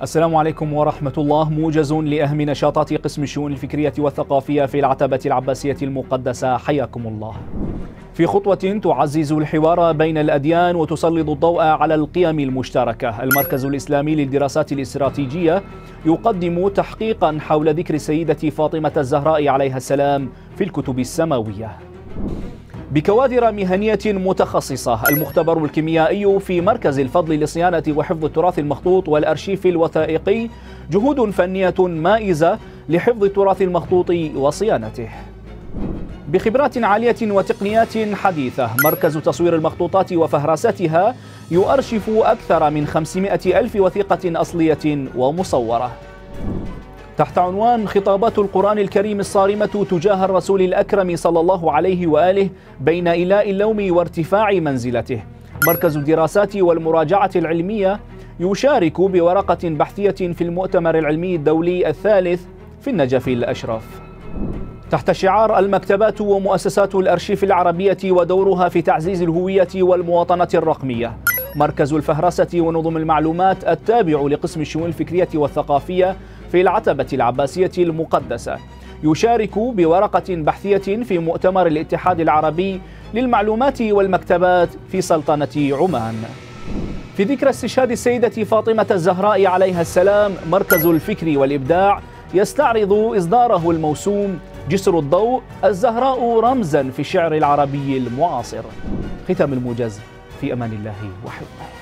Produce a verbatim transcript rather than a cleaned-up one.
السلام عليكم ورحمة الله. موجز لأهم نشاطات قسم الشؤون الفكرية والثقافية في العتبة العباسية المقدسة، حياكم الله. في خطوة تعزز الحوار بين الأديان وتسلط الضوء على القيم المشتركة، المركز الإسلامي للدراسات الاستراتيجية يقدم تحقيقا حول ذكر السيدة فاطمة الزهراء عليها السلام في الكتب السماوية. بكوادر مهنية متخصصة، المختبر الكيميائي في مركز الفضل لصيانة وحفظ التراث المخطوط والأرشيف الوثائقي، جهود فنية مائزة لحفظ التراث المخطوط وصيانته. بخبرات عالية وتقنيات حديثة، مركز تصوير المخطوطات وفهرستها يؤرشف أكثر من خمسمائة ألف وثيقة أصلية ومصورة. تحت عنوان خطابات القرآن الكريم الصارمة تجاه الرسول الأكرم صلى الله عليه وآله بين إيلاء اللوم وارتفاع منزلته، مركز الدراسات والمراجعة العلمية يشارك بورقة بحثية في المؤتمر العلمي الدولي الثالث في النجف الأشرف. تحت شعار المكتبات ومؤسسات الأرشيف العربية ودورها في تعزيز الهوية والمواطنة الرقمية، مركز الفهرسة ونظم المعلومات التابع لقسم الشؤون الفكرية والثقافية في العتبة العباسية المقدسة يشارك بورقة بحثية في مؤتمر الاتحاد العربي للمعلومات والمكتبات في سلطنة عمان. في ذكرى استشهاد السيدة فاطمة الزهراء عليها السلام، مركز الفكر والإبداع يستعرض إصداره الموسوم جسر الضوء، الزهراء رمزا في الشعر العربي المعاصر. ختام الموجز، في أمان الله وحفظه.